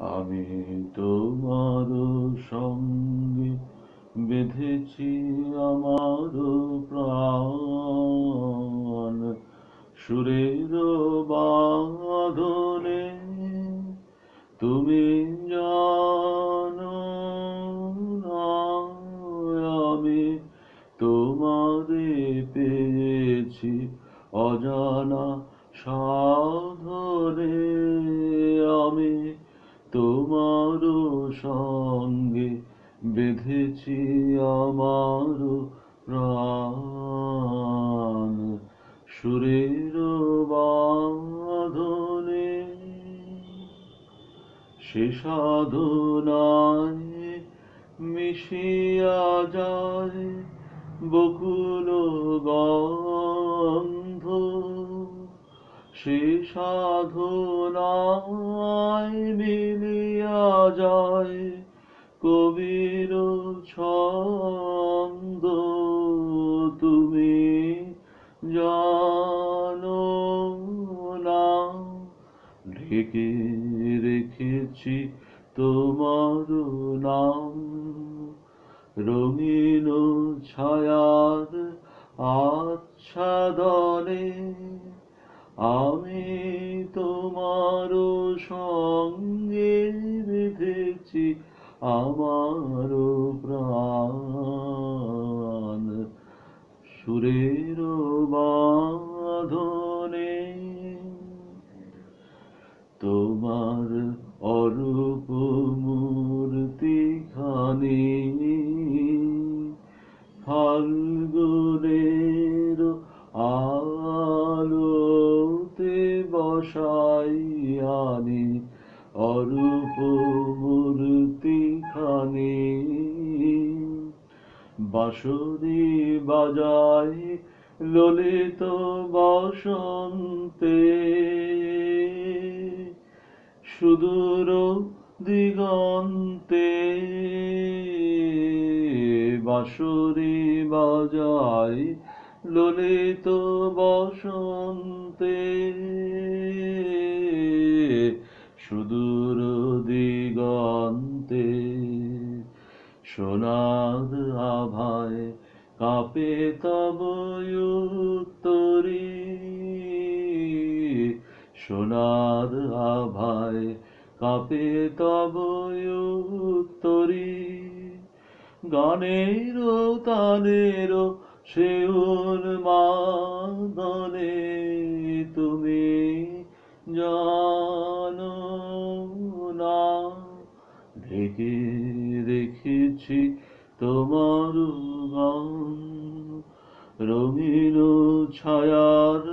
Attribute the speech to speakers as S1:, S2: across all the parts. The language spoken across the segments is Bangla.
S1: আমি তোমার সঙ্গে বেঁধেছি আমার প্রাণ, সুরের বাঁধনে তুমি জানো না আমি তোমারে পেয়েছি অজানা সাধনে। আমি তোমার সঙ্গে বেঁধেছি আমার প্রাণ, সুরের বাঁধনে। সে সাধনায় মিশিয়া যায় বকুল গন্ধ, সে সাধনায় মিলিয়া যায় কবির ছন্দ। তুমি জানো না ঢেকে রেখেছি তোমার নাম, রঙিন ছায়ার আচ্ছাদনে। আমি তোমার সঙ্গে বেঁধেছি আমার প্রাণ, সুরের বাঁধনে। তোমার অরূপ মূর্তিখানি ফাল্গুনের আলোতে বসাইয়ানি, অরূপ মূর্তিখানি বাঁশরি বাজায় ললিত বসন্তে, সুদূর দিগন্তে। বাঁশরি বাজায় ললিত বসন্তে, সুদূর দিগন্তে। সোনার আভায় কাঁপে তব উত্তরী, সোনার আভায় কাঁপে তব উত্তরী। গানের তানের সে উন্মাদনে তুমি জানো না ঢেকে রেখেছি তোমার গান, রঙিন ছায়ার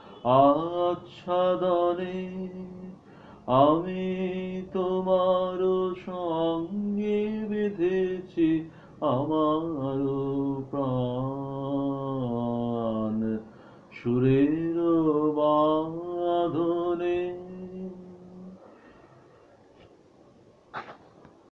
S1: আচ্ছাদনে। আমি তোমার সঙ্গে বেঁধেছি আমার প্রাণ, সুরে